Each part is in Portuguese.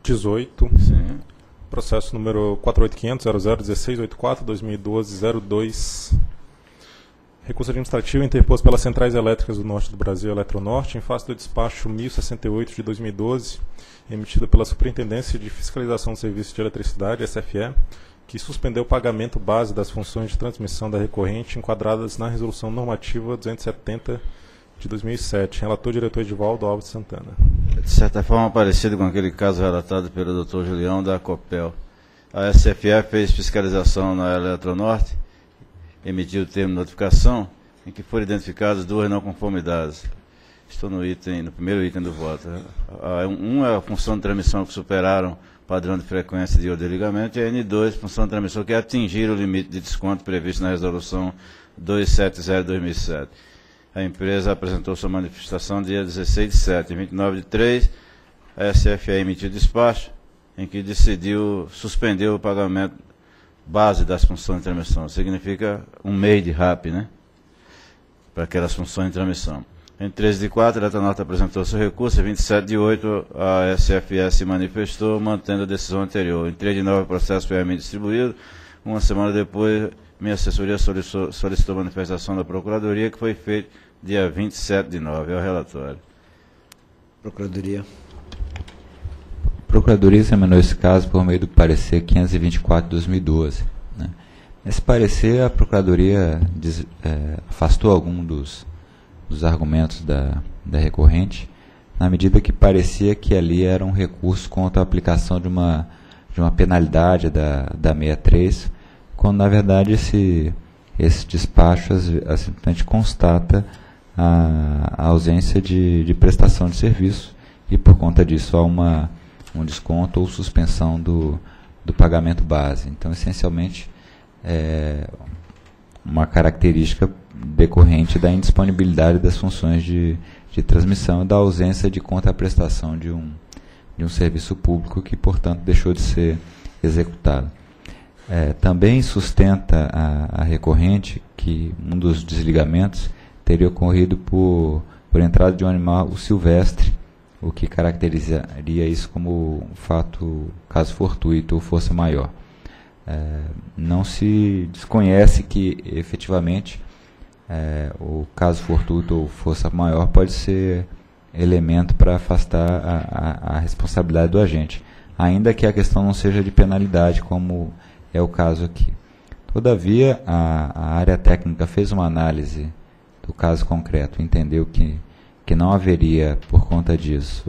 18. Sim. Processo número 48500001684-2012-02. Recurso administrativo interposto pelas Centrais Elétricas do Norte do Brasil, Eletronorte, em face do despacho 1068 de 2012, emitido pela Superintendência de Fiscalização do Serviço de Eletricidade, SFE, que suspendeu o pagamento base das funções de transmissão da recorrente enquadradas na Resolução Normativa 270 de 2007. Relator diretor Edivaldo Alves Santana. De certa forma, parecido com aquele caso relatado pelo Dr. Julião da Copel. A SFE fez fiscalização na Eletronorte, emitiu o termo de notificação, em que foram identificadas duas não conformidades. Estou no primeiro item do voto. Um é a função de transmissão que superaram o padrão de frequência de desligamento, e a N2, função de transmissão que atingiram o limite de desconto previsto na Resolução 270/2007. A empresa apresentou sua manifestação dia 16 de 7. Em 29 de 3, a SFE emitiu despacho, em que decidiu suspender o pagamento base das funções de transmissão. Significa um mês de RAP, né? Para aquelas funções de transmissão. Em 13 de 4, a Eletronorte apresentou seu recurso. Em 27 de 8, a SFE se manifestou, mantendo a decisão anterior. Em 3 de 9, o processo foi a mim distribuído. Uma semana depois, minha assessoria solicitou a manifestação da Procuradoria, que foi feita dia 27 de 9. É o relatório. Procuradoria. A Procuradoria examinou esse caso por meio do parecer 524/2012. Né? Nesse parecer, a Procuradoria afastou algum dos argumentos da recorrente, na medida que parecia que ali era um recurso contra a aplicação de uma penalidade da 63, quando na verdade esse despacho simplesmente constata a ausência de prestação de serviço, e por conta disso há um desconto ou suspensão do pagamento base. Então, essencialmente, é uma característica decorrente da indisponibilidade das funções de transmissão e da ausência de contraprestação de um serviço público que, portanto, deixou de ser executado. Também sustenta a recorrente que um dos desligamentos teria ocorrido por entrada de um animal silvestre, o que caracterizaria isso como caso fortuito ou força maior. Não se desconhece que, efetivamente, o caso fortuito ou força maior pode ser elemento para afastar a responsabilidade do agente, ainda que a questão não seja de penalidade, como é o caso aqui. Todavia, a área técnica fez uma análise do caso concreto, entendeu que não haveria, por conta disso,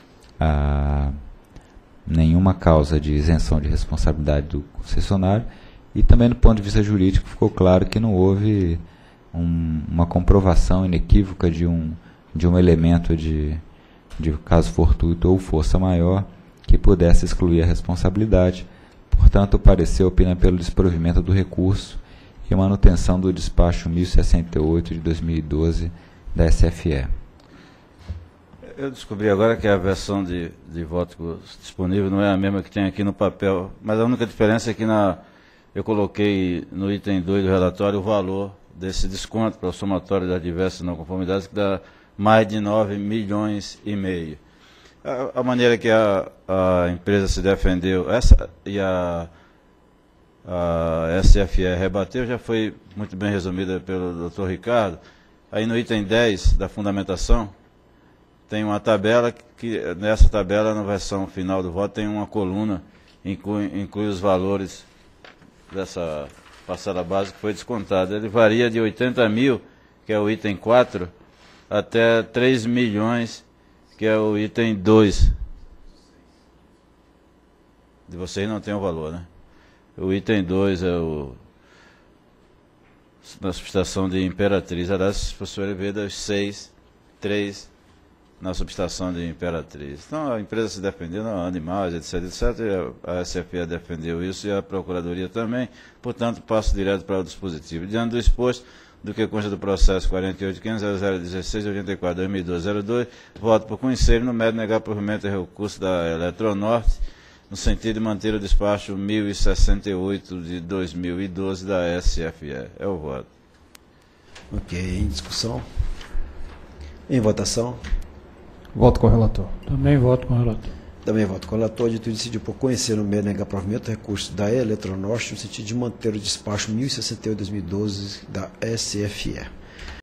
nenhuma causa de isenção de responsabilidade do concessionário, e também do ponto de vista jurídico ficou claro que não houve uma comprovação inequívoca de um elemento de caso fortuito ou força maior que pudesse excluir a responsabilidade. Portanto, o parecer opina pelo desprovimento do recurso e manutenção do despacho 1068 de 2012 da SFE. Eu descobri agora que a versão de voto disponível não é a mesma que tem aqui no papel, mas a única diferença é que eu coloquei no item 2 do relatório o valor desse desconto para o somatório das diversas não conformidades, que dá mais de 9,5 milhões. A maneira que a empresa se defendeu e a SFE rebateu já foi muito bem resumida pelo Dr. Ricardo. Aí no item 10 da fundamentação, tem uma tabela, que nessa tabela, na versão final do voto, tem uma coluna, inclui os valores dessa parcela básica que foi descontada. Ele varia de 80 mil, que é o item 4, até 3 milhões, que é o item 2. De vocês não tem o valor, né? O item 2 é na subestação de Imperatriz. Aliás, se você ver das 6, 3 na subestação de Imperatriz. Então, a empresa se defendendo, animais, etc, etc. A SFE defendeu isso e a Procuradoria também. Portanto, passo direto para o dispositivo. Diante do exposto, do que consta do processo 48.500.0016.84.2012.02, voto por conhecer e no mérito negar provimento e recurso da Eletronorte, no sentido de manter o despacho 1068 de 2012 da SFE. É o voto. Ok, em discussão. Em votação. Voto com o relator. Também voto com o relator. Também voto com o relator. Dito decidiu por conhecer no meio negar provimento do recurso da Eletronorte no sentido de manter o despacho 1068/2012 da SFE.